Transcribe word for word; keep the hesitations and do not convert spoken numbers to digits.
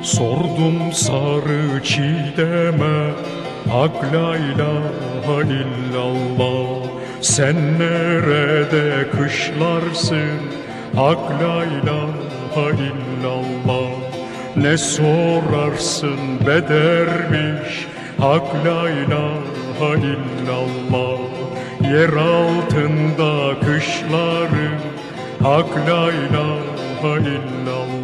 Sordum sarı çiğdeme, Hak la ilahe illallah. Sen nerede kışlarsın, Hak la ilahe illallah. Ne sorarsın be derviş, Hak la ilahe illallah. Yer altında kışlarım, Hak la ilahe illallah.